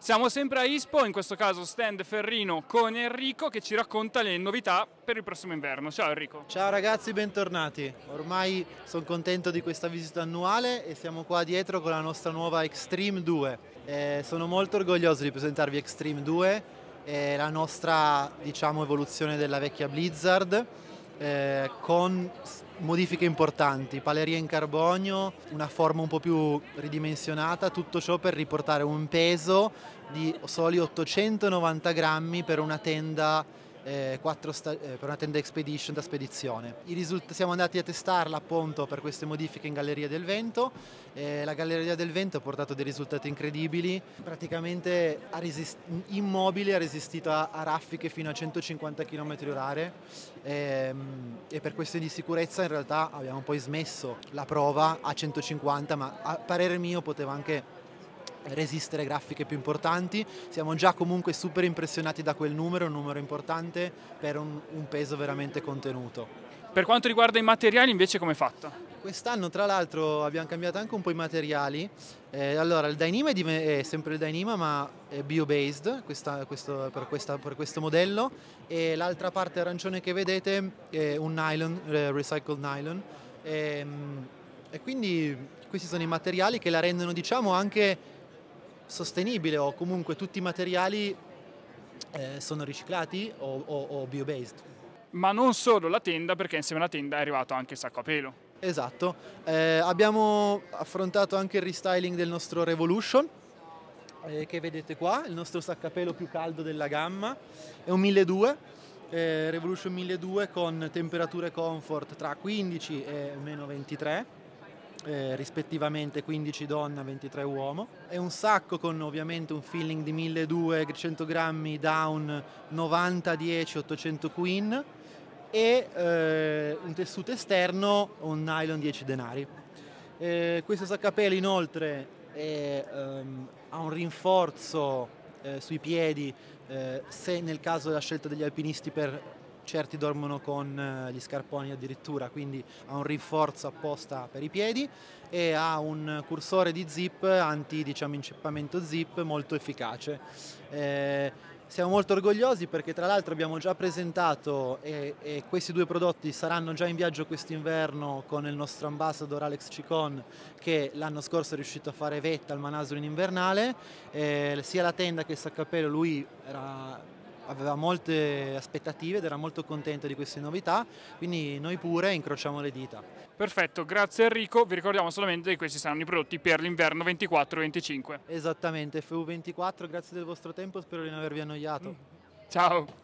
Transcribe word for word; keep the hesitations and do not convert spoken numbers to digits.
Siamo sempre a Ispo, in questo caso stand Ferrino con Enrico che ci racconta le novità per il prossimo inverno. Ciao Enrico. Ciao ragazzi, bentornati. Ormai sono contento di questa visita annuale e siamo qua dietro con la nostra nuova Extreme due. Eh, sono molto orgoglioso di presentarvi Extreme due, eh, la nostra, diciamo, evoluzione della vecchia Blizzard, eh, con modifiche importanti, paleria in carbonio, una forma un po' più ridimensionata, tutto ciò per riportare un peso di soli ottocentonovanta grammi per una tenda Eh, quattro sta- eh, per una tenda Expedition da spedizione. I risult- siamo andati a testarla appunto per queste modifiche in Galleria del Vento. Eh, la Galleria del Vento ha portato dei risultati incredibili, praticamente ha resist- immobile ha resistito a, a raffiche fino a centocinquanta chilometri orari, ehm, e per questioni di sicurezza in realtà abbiamo poi smesso la prova a centocinquanta, ma a parere mio poteva anche resistere grafiche più importanti. Siamo già comunque super impressionati da quel numero, un numero importante per un, un peso veramente contenuto. Per quanto riguarda i materiali invece come è fatta? Quest'anno tra l'altro abbiamo cambiato anche un po' i materiali. Eh, allora il Dyneema è, è sempre il Dyneema ma è bio-based questa, questo, per, questa, per questo modello, e l'altra parte arancione che vedete è un nylon, eh, recycled nylon, e, e quindi questi sono i materiali che la rendono, diciamo, anche sostenibile, o comunque tutti i materiali eh, sono riciclati o, o, o bio-based. Ma non solo la tenda, perché insieme alla tenda è arrivato anche il sacco a pelo. Esatto, eh, abbiamo affrontato anche il restyling del nostro Revolution, eh, che vedete qua, il nostro sacco a pelo più caldo della gamma, è un milleduecento, eh, Revolution milleduecento con temperature comfort tra quindici e meno ventitré. Eh, rispettivamente quindici donna, ventitré uomo. È un sacco con ovviamente un filling di milleduecento, cento grammi down, novanta dieci ottocento queen, e eh, un tessuto esterno, un nylon dieci denari. Eh, questo saccapelo inoltre è, um, ha un rinforzo eh, sui piedi, eh, se nel caso della scelta degli alpinisti, per certi dormono con gli scarponi addirittura, quindi ha un rinforzo apposta per i piedi, e ha un cursore di zip anti, diciamo, inceppamento zip molto efficace. Eh, siamo molto orgogliosi perché tra l'altro abbiamo già presentato, e, e questi due prodotti saranno già in viaggio quest'inverno con il nostro ambassador Alex Cicon, che l'anno scorso è riuscito a fare vetta al Manaslu in invernale. Eh, sia la tenda che il saccapelo lui era aveva molte aspettative ed era molto contento di queste novità, quindi noi pure incrociamo le dita. Perfetto, grazie Enrico. Vi ricordiamo solamente che questi saranno i prodotti per l'inverno ventiquattro venticinque. Esattamente, F U ventiquattro, grazie del vostro tempo, spero di non avervi annoiato. Ciao!